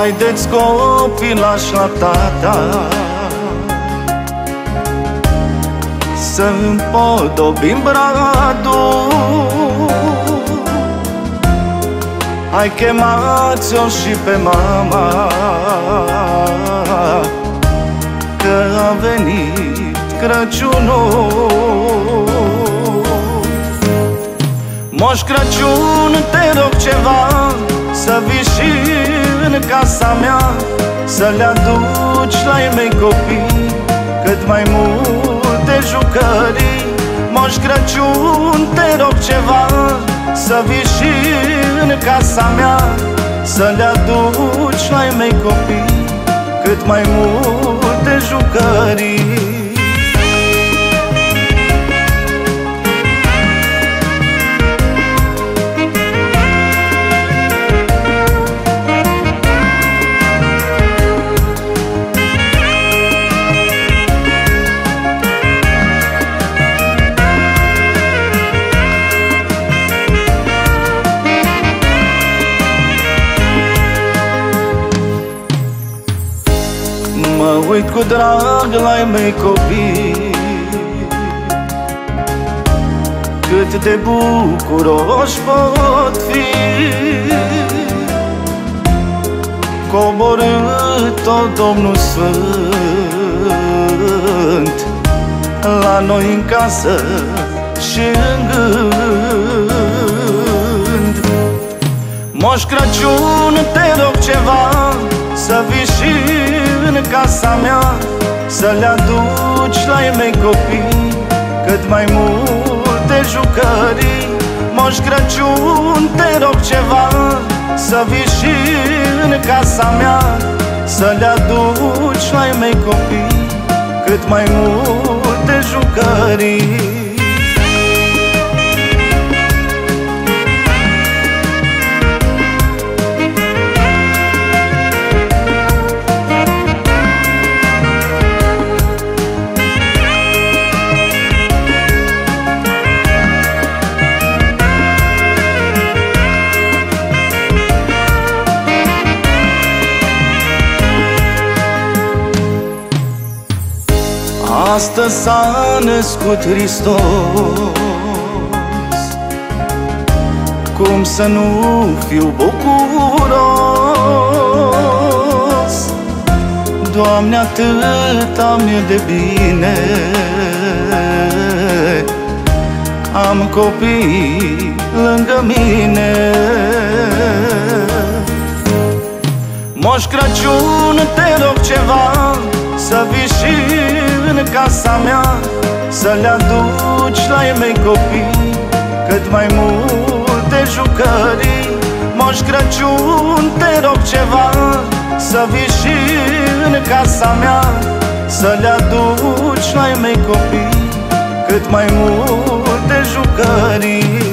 Haideți copilași la tata să împodobim bradul. Hai, chemați-o și pe mama, că a venit Crăciunul. Moș Crăciun, te rog ceva, să vii și în casa mea, să le aduci la ei mei copii cât mai multe jucării. Moș Crăciun, te rog ceva, să vii și în casa mea, să le aduci la ei mei copii cât mai multe jucării. Mă uit cu drag la-i mei copii, cât de bucuroși pot fi. Coborât-o Domnul Sfânt la noi în casă și în gând. Moș Crăciun, te rog ceva, să vii și în casa mea, să le aduci la ei mei copii cât mai multe jucării. Moș Crăciun, te rog ceva, să vii și în casa mea, să le aduci la ei mei copii cât mai multe jucării. Astăzi s-a născut Hristos, cum să nu fiu bucuros? Doamne, atâta mi-e de bine, am copii lângă mine. Moș Crăciun, te rog ceva, să vii și în casa mea, să le aduci la ei mei copii cât mai multe jucării. Moș Crăciun, te rog ceva, să vii și în casa mea, să le aduci la ei mei copii cât mai multe jucării.